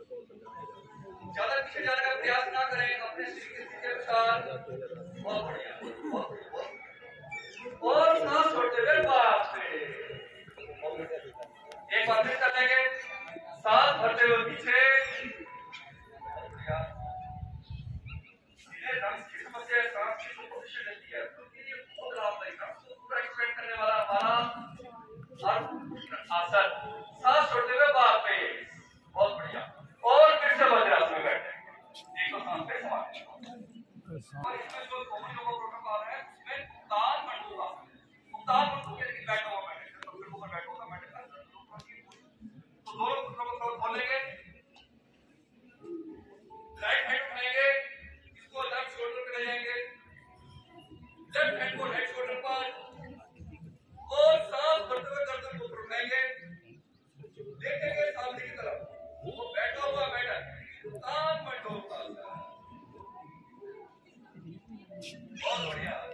ज्यादा पीछे जाने का प्रयास ना करें, अपने शरीर की स्थिति के अनुसार। बहुत बढ़िया, बहुत बढ़िया। और सांस छोड़ते हुए बाहर से एक बार फिर कर लेंगे। सांस भरते हुए पीछे, सीधे लंग्स की समस्या है, सांस की पोजीशन रहती है, तो ये बहुत लाभदायक है, पूरा एक्सपेंड करने वाला हमारा आसन। सांस छोड़ते हुए बाहर पे, बहुत बढ़िया। और फिर से वज्रासन में बैठे, एक तो सांस पे समान। और इसमें जो कॉमन प्रोटोकॉल है उसमें ताल मंडू का ताल मंडू के लिए बैठा हुआ बैठे, सबसे ऊपर बैठा हुआ बैठे, तो दोनों पुत्रों को खोलेंगे, राइट हैंड उठाएंगे, इसको लेफ्ट शोल्डर पे ले जाएंगे, लेफ्ट हैंड को राइट शोल्डर पर, और सांस भरते हुए गर्दन को ऊपर उठाएंगे, देखेंगे सामने की तरफ, वो बैठा हुआ बैठा ताल मंडू का। बहुत बढ़िया।